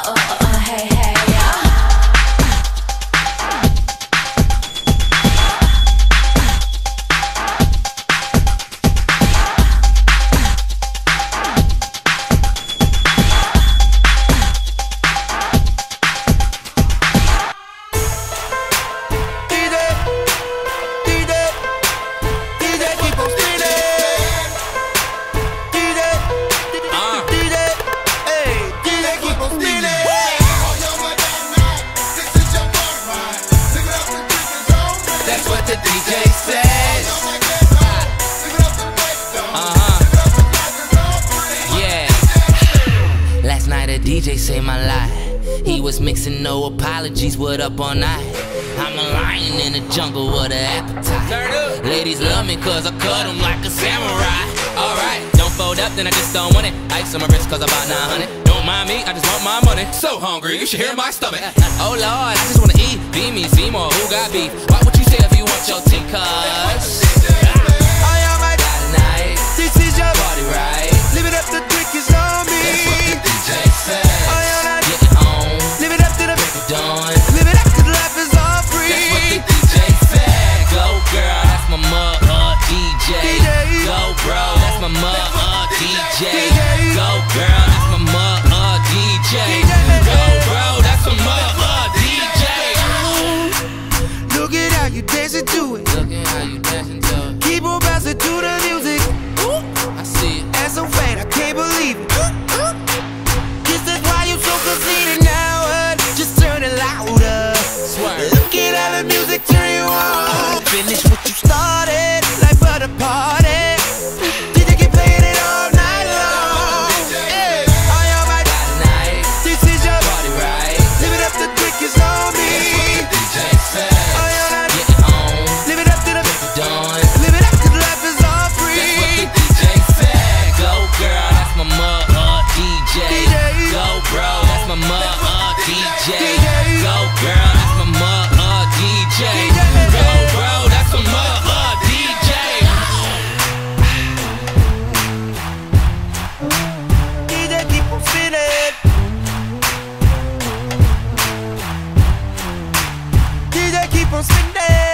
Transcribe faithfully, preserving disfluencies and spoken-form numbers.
oh, oh, oh, hey, hey. That's what the D J says. Uh-huh. Yeah. Last night a D J saved my life. He was mixing, no apologies, what up all night? I'm a lion in the jungle with an appetite. Ladies love me cause I cut them like a samurai. Alright, don't fold up, then I just don't want it. Ice on my wrist cause about nine hundred. Don't mind me, I just want my money. So hungry, you should hear my stomach. Oh Lord, I just wanna eat. Be me, see more, who got beef? What would you say if you want your tea? Cause I am my guy tonight. This is your party, right? Live it up, the dick is on me. That's what the D J says. Getting home, live it up to the break of dawn. Live it up cause life is all free. That's what the D J said. Go girl, that's my mug, uh, D J. Go bro, that's my mug, uh, D J. Go girl, that's my mug, uh, D J. Go bro, that's my mug, uh, D J. Look Look at how you dancing to it. Look at how you dancing to it. Keep on bouncing to the music. I see it. And so fat, I can't believe it. Guess that's why you so conceited now. uh, Just turn it louder. Swear. Look at how the music turn you on. Finish what you started, like for the party. D J keep playing it all night long. Yeah. All your right Tonight, this is your party right. live it up, the trick is on me. D J said, All your right getting on, live it up to the done. live it up, cause life is all That's what free. the D J said. Go girl, that's my mug uh, D J. D J. Go bro, that's my mug uh, D J. D J. Go girl, that's my mug uh, D J. D J. Go bro, that's my mug uh, D J. D J keep on spinning. D J keep on spinning.